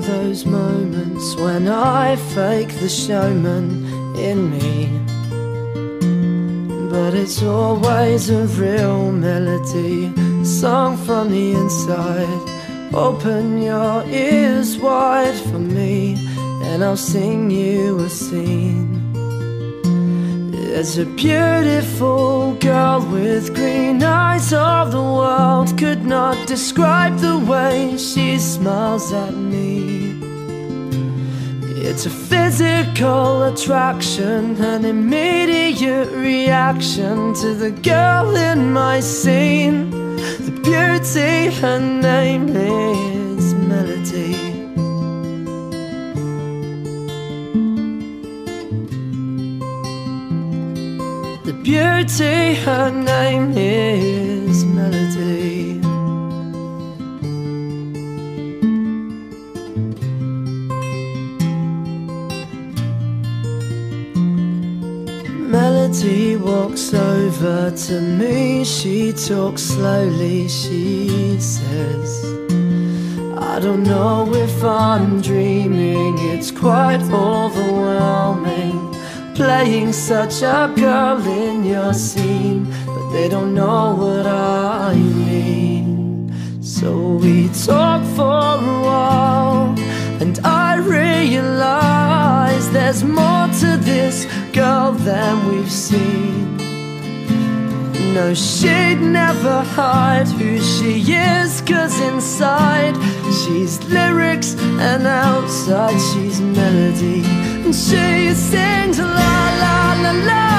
those moments when I fake the showman in me, but it's always a real melody, sung from the inside. Open your ears wide for me, and I'll sing you a scene. There's a beautiful girl with green eyes, all the world could not describe the way she smiles at me. It's a physical attraction, an immediate reaction to the girl in my scene. The beauty, her name is Melody. The beauty, her name is Melody. Melody walks over to me, she talks slowly, she says, I don't know if I'm dreaming, it's quite overwhelming, playing such a girl in your scene, but they don't know what I mean. So we talk for a while, and I realize there's more to this girl than we've seen. No, she'd never hide who she is, 'cause inside she's lyrics and outside she's melody. And she sings la la la la